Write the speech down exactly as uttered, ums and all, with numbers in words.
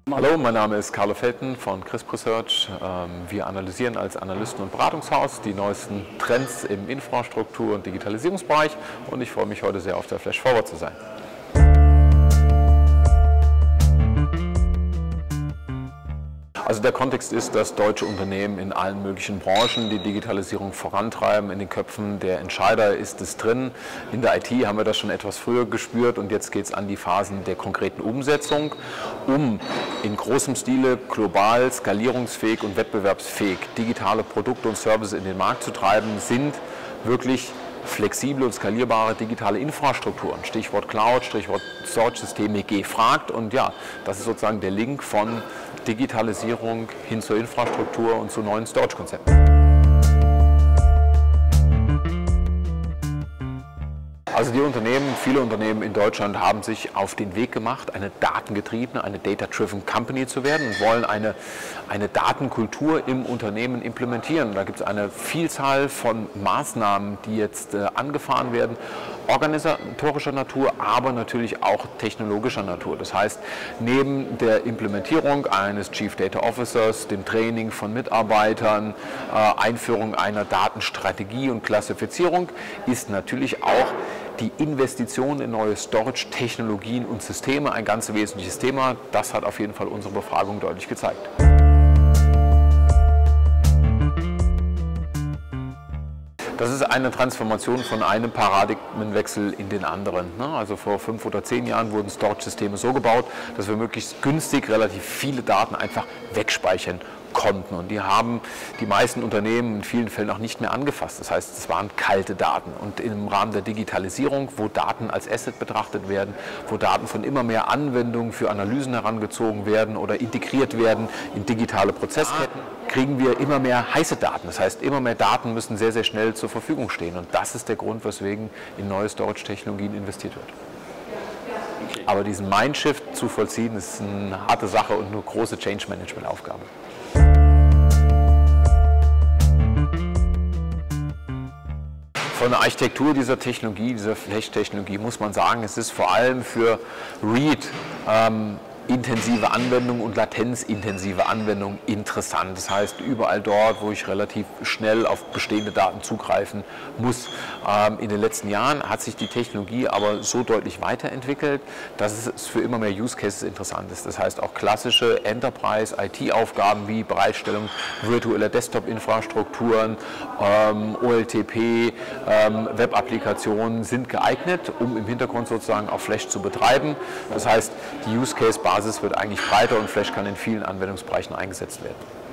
Hallo, mein Name ist Carlo Felten von Crisp Research. Wir analysieren als Analysten- und Beratungshaus die neuesten Trends im Infrastruktur- und Digitalisierungsbereich und ich freue mich heute sehr auf der Flash Forward zu sein. Also der Kontext ist, dass deutsche Unternehmen in allen möglichen Branchen die Digitalisierung vorantreiben. In den Köpfen der Entscheider ist es drin. In der I T haben wir das schon etwas früher gespürt und jetzt geht es an die Phasen der konkreten Umsetzung, um in großem Stile global skalierungsfähig und wettbewerbsfähig digitale Produkte und Services in den Markt zu treiben, sind wirklich flexible und skalierbare digitale Infrastrukturen, Stichwort Cloud, Stichwort Storage-Systeme gefragt und ja, das ist sozusagen der Link von Digitalisierung hin zur Infrastruktur und zu neuen Storage-Konzepten. Also die Unternehmen, viele Unternehmen in Deutschland haben sich auf den Weg gemacht, eine datengetriebene, eine Data-Driven Company zu werden und wollen eine, eine Datenkultur im Unternehmen implementieren. Da gibt es eine Vielzahl von Maßnahmen, die jetzt äh, angefahren werden, organisatorischer Natur, aber natürlich auch technologischer Natur. Das heißt, neben der Implementierung eines Chief Data Officers, dem Training von Mitarbeitern, äh, Einführung einer Datenstrategie und Klassifizierung ist natürlich auch die Investition in neue Storage-Technologien und Systeme ein ganz wesentliches Thema. Das hat auf jeden Fall unsere Befragung deutlich gezeigt. Das ist eine Transformation von einem Paradigmenwechsel in den anderen. Also vor fünf oder zehn Jahren wurden Storage-Systeme so gebaut, dass wir möglichst günstig relativ viele Daten einfach wegspeichern konnten. Und die haben die meisten Unternehmen in vielen Fällen auch nicht mehr angefasst. Das heißt, es waren kalte Daten. Und im Rahmen der Digitalisierung, wo Daten als Asset betrachtet werden, wo Daten von immer mehr Anwendungen für Analysen herangezogen werden oder integriert werden in digitale Prozessketten, kriegen wir immer mehr heiße Daten. Das heißt, immer mehr Daten müssen sehr, sehr schnell zur Verfügung stehen. Und das ist der Grund, weswegen in neue Storage-Technologien investiert wird. Aber diesen Mindshift zu vollziehen, ist eine harte Sache und eine große Change-Management-Aufgabe. Von der Architektur dieser Technologie, dieser Flash-Technologie muss man sagen, es ist vor allem für Read ähm, intensive Anwendung und latenzintensive Anwendung interessant. Das heißt, überall dort, wo ich relativ schnell auf bestehende Daten zugreifen muss. Ähm, in den letzten Jahren hat sich die Technologie aber so deutlich weiterentwickelt, dass es für immer mehr Use Cases interessant ist. Das heißt, auch klassische Enterprise-I T-Aufgaben wie Bereitstellung virtueller Desktop-Infrastrukturen, ähm, O L T P, ähm, Web-Applikationen sind geeignet, um im Hintergrund sozusagen auch Flash zu betreiben. Das heißt, die Use Case Basis wird eigentlich breiter und Flash kann in vielen Anwendungsbereichen eingesetzt werden.